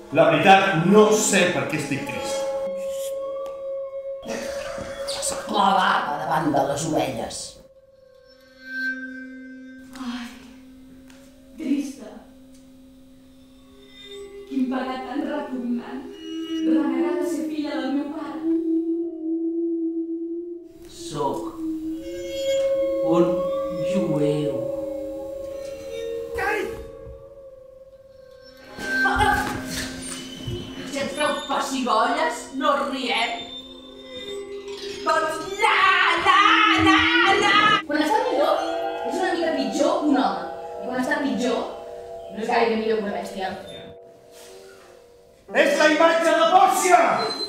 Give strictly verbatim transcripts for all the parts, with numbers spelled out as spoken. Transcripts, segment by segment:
La veritat, no sé per què estic trist. La barba davant de les orelles. Ai, trista. Quin pecat tan repugnant. Renegar de ser filla del meu pare. Soc un jueu. Si et feu pessigolles, no riem. Doncs na, na, na, na! Quan està millor, és una mica pitjor un home. I quan està pitjor, no és gaire millor que una bèstia. És la imatge de Pòrcia!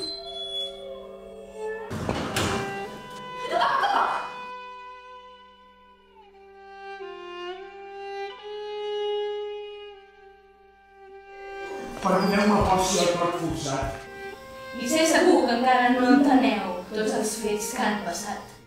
Perdoneu-me, Pòrcia, el cor forçat. I sé segur que encara no enteneu tots els fets que han passat.